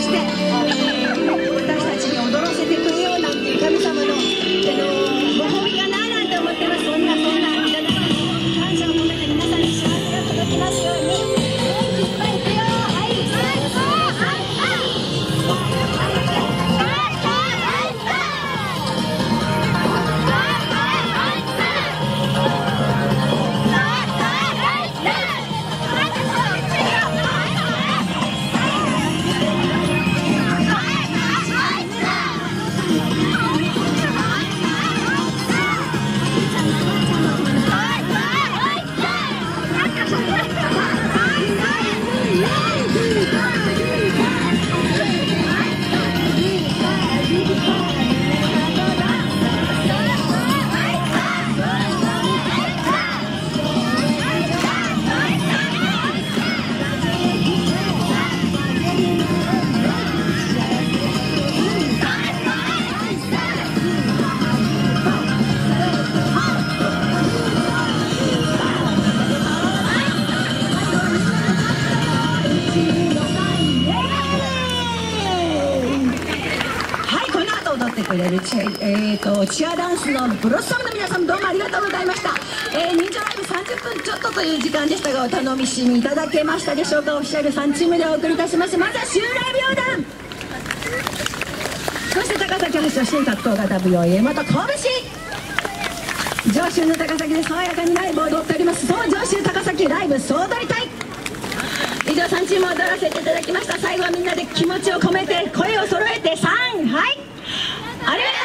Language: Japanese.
して、私たちに踊らせてくれようなんていう神様のご褒美がないなんて思ってます。そんな感謝を込めて皆さんに幸せが届きますように、元気いっぱいいくよ。はい、くれるチアダンスのブロッサムの皆さん、どうもありがとうございました。人情ライブ30分ちょっとという時間でしたが、お楽しみいただけましたでしょうか。オフィシャル3チームでお送りいたします。まずはシューライブ横断、そして高崎発進格闘型舞踊家元拳、上州の高崎で爽やかにライブを踊っております。そう、上州高崎ライブ総踊り隊、以上3チームを踊らせていただきました。最後はみんなで気持ちを込めて声を揃えて3、はい、ありがとう。